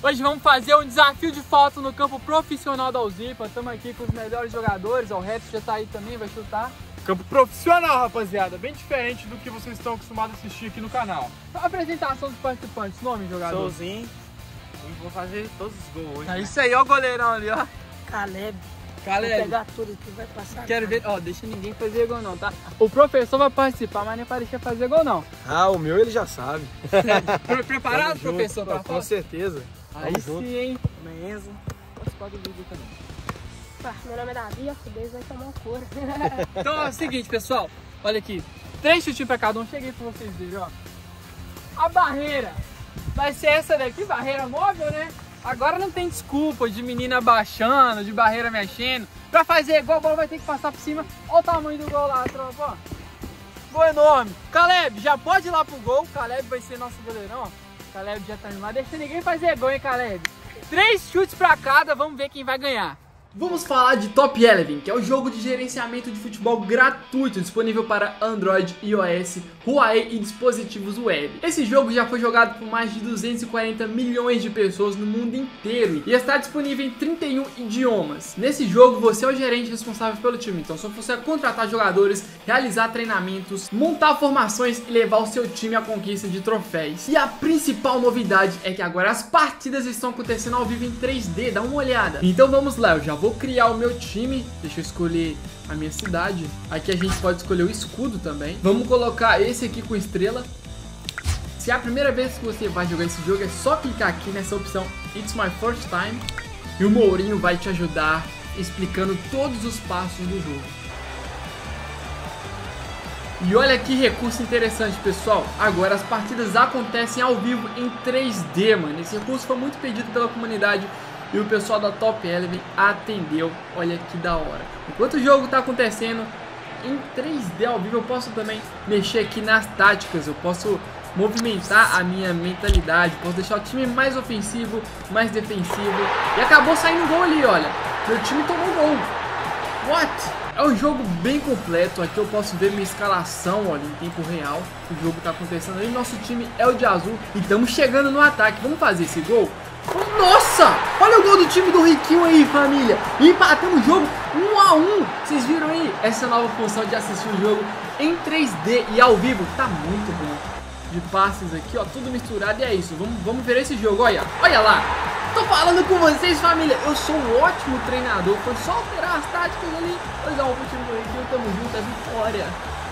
Hoje vamos fazer um desafio de falta no campo profissional da Uzipa. Estamos aqui com os melhores jogadores, o Reto já tá aí também, vai chutar. Campo profissional, rapaziada, bem diferente do que vocês estão acostumados a assistir aqui no canal. A apresentação dos participantes, nome, jogador? Souzinho, e vou fazer todos os gols hoje. É isso aí, ó o goleirão ali, ó. Caleb. Caleb. Vou pegar tudo aqui, vai passar. Quero ver, ó, deixa ninguém fazer gol não, tá? O professor vai participar, mas não é pra deixar fazer gol não. Ah, o meu ele já sabe. Preparado, professor? Pra com certeza. Aí Vamos sim, junto. hein? Enzo. Participar do vídeo também. Meu nome é Davi, a fudez vai tomar um couro. Então é o seguinte, pessoal, olha aqui, 3 chutinhos pra cada um, cheguei pra vocês verem, ó. A barreira vai ser essa daqui, barreira móvel, né? Agora não tem desculpa de menina baixando, de barreira mexendo. Pra fazer gol, a bola vai ter que passar por cima. Olha o tamanho do gol lá, tropa, ó. Gol enorme. Caleb, já pode ir lá pro gol, Caleb vai ser nosso goleirão, ó. Caleb já tá indo lá, deixa ninguém fazer gol, hein, Caleb. 3 chutes pra cada, vamos ver quem vai ganhar. Vamos falar de Top Eleven, que é o jogo de gerenciamento de futebol gratuito, disponível para Android, iOS, Huawei e dispositivos web. Esse jogo já foi jogado por mais de 240 milhões de pessoas no mundo inteiro e está disponível em 31 idiomas. Nesse jogo você é o gerente responsável pelo time, então só você contratar jogadores, realizar treinamentos, montar formações e levar o seu time à conquista de troféus. E a principal novidade é que agora as partidas estão acontecendo ao vivo em 3D, dá uma olhada. Então vamos lá, eu já vou criar o meu time, deixa eu escolher a minha cidade. Aqui a gente pode escolher o escudo também. Vamos colocar esse aqui com estrela. Se é a primeira vez que você vai jogar esse jogo, é só clicar aqui nessa opção It's My First Time e o Mourinho vai te ajudar explicando todos os passos do jogo. E olha que recurso interessante, pessoal. Agora as partidas acontecem ao vivo em 3D, mano. Esse recurso foi muito pedido pela comunidade e o pessoal da Top Eleven atendeu. Olha que da hora. Enquanto o jogo tá acontecendo em 3D ao vivo, eu posso também mexer aqui nas táticas. Eu posso movimentar a minha mentalidade. Posso deixar o time mais ofensivo, mais defensivo. E acabou saindo gol ali, olha. Meu time tomou gol. What? É um jogo bem completo. Aqui eu posso ver minha escalação, olha, em tempo real. O jogo tá acontecendo aí. Nosso time é o de azul e estamos chegando no ataque. Vamos fazer esse gol? Nossa! Olha o gol do time do Riquinho aí, família! E empatamos o jogo 1 a 1. Vocês viram aí essa nova função de assistir o jogo em 3D e ao vivo? Tá muito bom. De passes aqui, ó, tudo misturado e é isso. Vamos ver esse jogo, olha. Olha lá! Tô falando com vocês, família! Eu sou um ótimo treinador. Foi só alterar as táticas ali. 2 a 1 pro time do Riquinho, tamo junto, é vitória.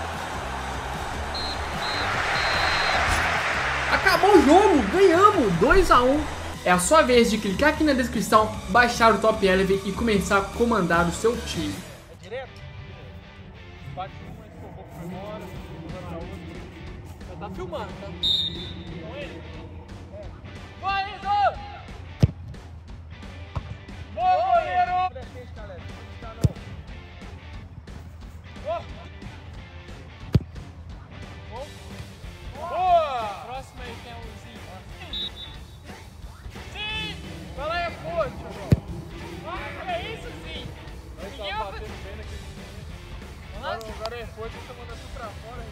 Acabou o jogo! Ganhamos! 2 a 1. É a sua vez de clicar aqui na descrição, baixar o Top Eleven e começar a comandar o seu time. É direto? Bate uma, escovou pra fora, pra outra. Já tá filmando, tá? Com ele? Vai, Enzo! Boa, goleiro! Presente, galera. Boa! Próximo aí tem o Zinho. Vai lá e é forte, É isso, sim! Nós Ninguém tava vai batendo bem naquele menino. Nossa. Agora é forte, você tá mandando tudo pra fora.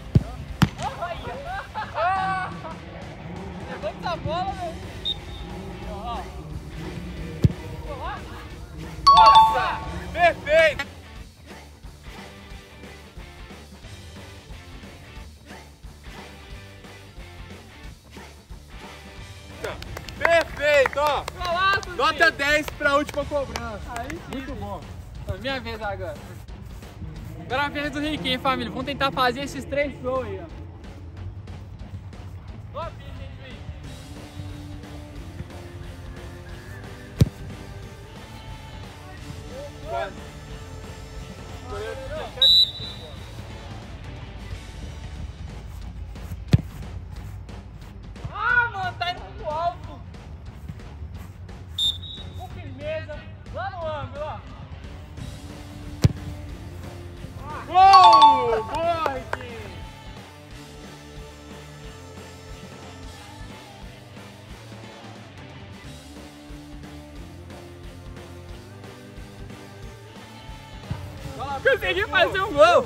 Levanta essa bola, velho! Nossa! Perfeito! Perfeito, ó! Golaço, Nota Zinho. 10 pra última cobrança. Aí sim, Muito Zinho. bom. Minha vez agora. Agora é a vez do Riquinho, família. Vamos tentar fazer esses 3 gols aí, ó. Ó, gente, juiz. Quase. Goleiro tinha até visto, pô. Ah, mano, tá indo muito alto. Com firmeza. Lá no ângulo, ó. Gol! Boa, Riquinho! Consegui fazer um gol.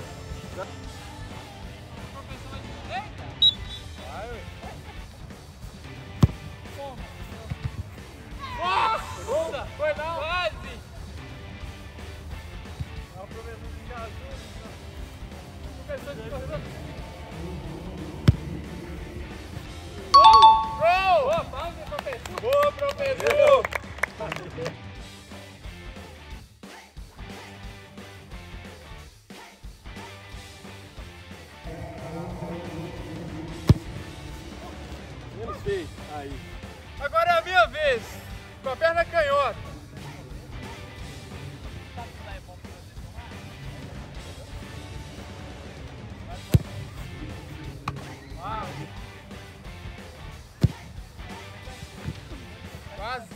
professor! Menos feio. Aí. Agora é a minha vez. Com a perna canhota. Quase.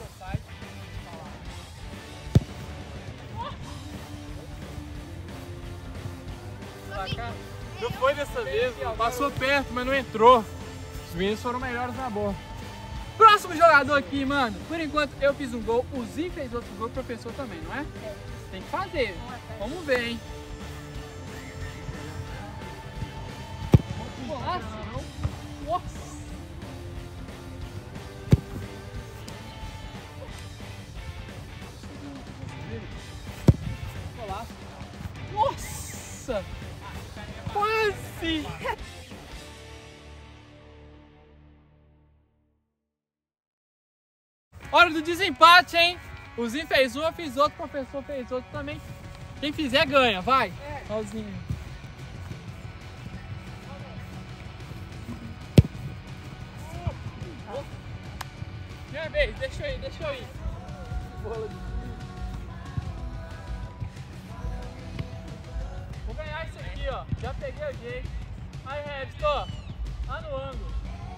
Não foi dessa vez, passou perto, mas não entrou. Os meninos foram melhores na bola. Próximo jogador aqui, mano. Por enquanto eu fiz um gol, o Zinho fez outro gol, o professor também, não é? Tem que fazer. Vamos ver, hein? Nossa! Nossa! Nossa! Quase! Hora do desempate, hein? O Zinho fez um, eu fiz outro, o professor fez outro também. Quem fizer ganha, vai! Ó o Zinho. Minha vez, deixa eu ir. Bola de... Vou ganhar isso aqui, ó. Já peguei o jeito. Aí, Regis, ó. Lá no ângulo.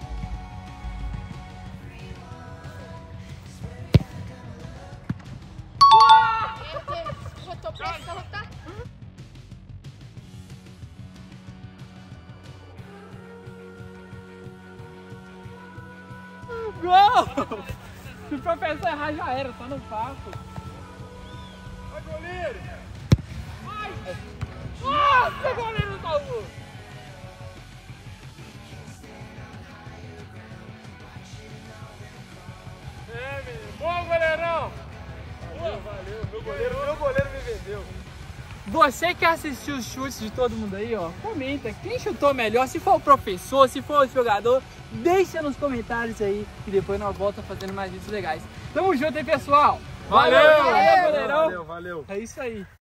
Botou pressão, tá? Gol! Se o professor errar, já era, tá no papo. Vai, goleiro! Ai! Nossa, goleiro salvou! É, menino. Bom, goleirão! Valeu. Meu goleiro me vendeu. Você que assistiu os chutes de todo mundo aí, ó, comenta quem chutou melhor, se for o professor, se for o jogador, deixa nos comentários aí e depois nós voltamos fazendo mais vídeos legais. Tamo junto, hein, pessoal? Valeu, goleirão! valeu. É isso aí.